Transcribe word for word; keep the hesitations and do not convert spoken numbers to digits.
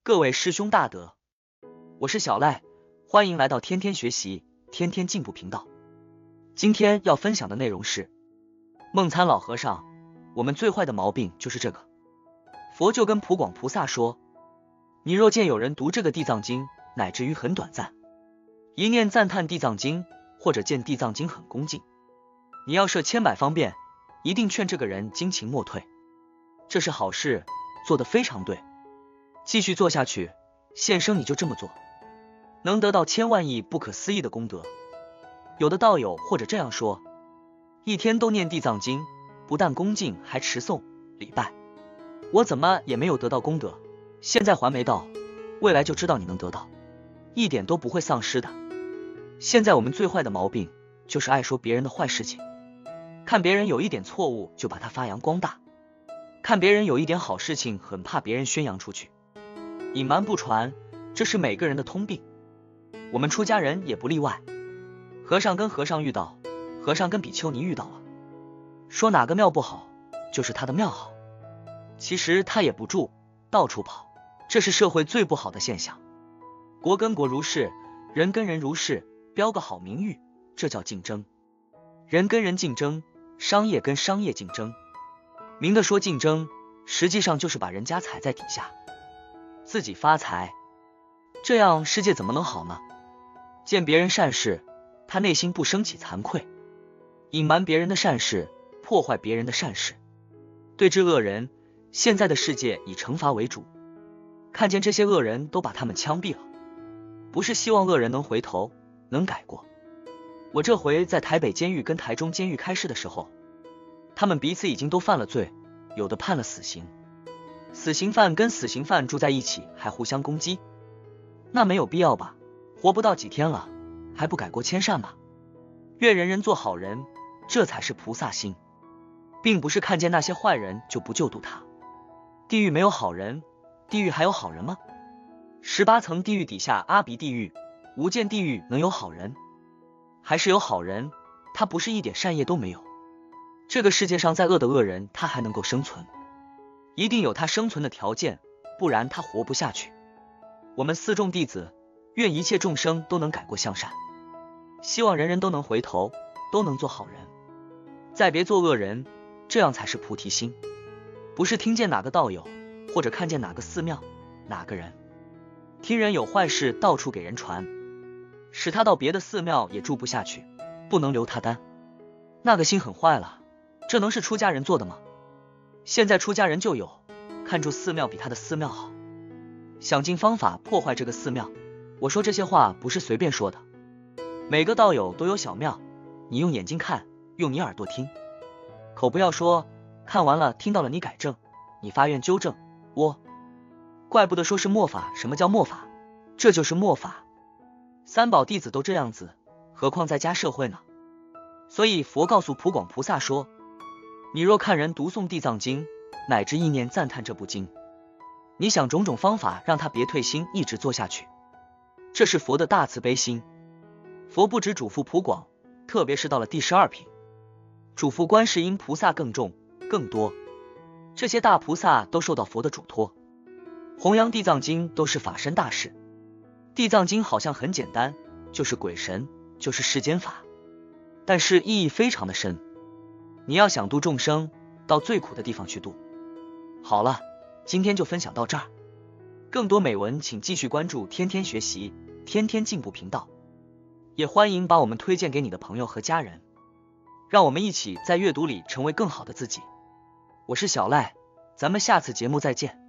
各位师兄大德，我是小赖，欢迎来到天天学习，天天进步频道。今天要分享的内容是梦参老和尚，我们最坏的毛病就是这个。佛就跟普广菩萨说，你若见有人读这个地藏经，乃至于很短暂，一念赞叹地藏经，或者见地藏经很恭敬，你要设千百方便，一定劝这个人精勤莫退，这是好事，做得非常对，继续做下去，现生你就这么做，能得到千万亿不可思议的功德。有的道友或者这样说，一天都念地藏经，不但恭敬，还持诵礼拜，我怎么也没有得到功德，现在还没到，未来就知道你能得到，一点都不会丧失的。现在我们最坏的毛病就是爱说别人的坏事情，看别人有一点错误就把它发扬光大，看别人有一点好事情很怕别人宣扬出去，隐瞒不传，这是每个人的通病，我们出家人也不例外。和尚跟和尚遇到，和尚跟比丘尼遇到了，说哪个庙不好，就是他的庙好，其实他也不住，到处跑，这是社会最不好的现象。国跟国如是，人跟人如是，标个好名誉，这叫竞争。人跟人竞争，商业跟商业竞争，明的说竞争，实际上就是把人家踩在底下，自己发财，这样世界怎么能好呢？见别人善事，他内心不升起惭愧，隐瞒别人的善事，破坏别人的善事，对治恶人。现在的世界以惩罚为主，看见这些恶人都把他们枪毙了，不是希望恶人能回头，能改过。我这回在台北监狱跟台中监狱开示的时候，他们彼此已经都犯了罪，有的判了死刑，死刑犯跟死刑犯住在一起还互相攻击，那没有必要吧，活不到几天了，还不改过迁善吧？愿人人做好人，这才是菩萨心，并不是看见那些坏人就不救度他。地狱没有好人，地狱还有好人吗？十八层地狱底下阿鼻地狱、无间地狱能有好人？还是有好人，他不是一点善业都没有。这个世界上再恶的恶人，他还能够生存，一定有他生存的条件，不然他活不下去。我们四众弟子，愿一切众生都能改过向善，希望人人都能回头，都能做好人，再别做恶人，这样才是菩提心。不是听见哪个道友，或者看见哪个寺庙，哪个人听人有坏事到处给人传，使他到别的寺庙也住不下去，不能留他单，那个心很坏了，这能是出家人做的吗？现在出家人就有看住寺庙比他的寺庙好，想尽方法破坏这个寺庙。我说这些话不是随便说的，每个道友都有小庙，你用眼睛看，用你耳朵听，口不要说，看完了听到了你改正，你发愿纠正，我怪不得说是末法。什么叫末法？这就是末法。三宝弟子都这样子，何况在家社会呢？所以佛告诉普广菩萨说，你若看人读诵地藏经，乃至意念赞叹这部经，你想种种方法让他别退心，一直做下去，这是佛的大慈悲心。佛不只嘱咐普广，特别是到了第十二品，嘱咐观世音菩萨更重更多，这些大菩萨都受到佛的嘱托，弘扬地藏经都是法身大事。地藏经好像很简单，就是鬼神，就是世间法，但是意义非常的深，你要想度众生，到最苦的地方去度。好了，今天就分享到这儿，更多美文请继续关注天天学习天天进步频道，也欢迎把我们推荐给你的朋友和家人，让我们一起在阅读里成为更好的自己。我是小赖，咱们下次节目再见。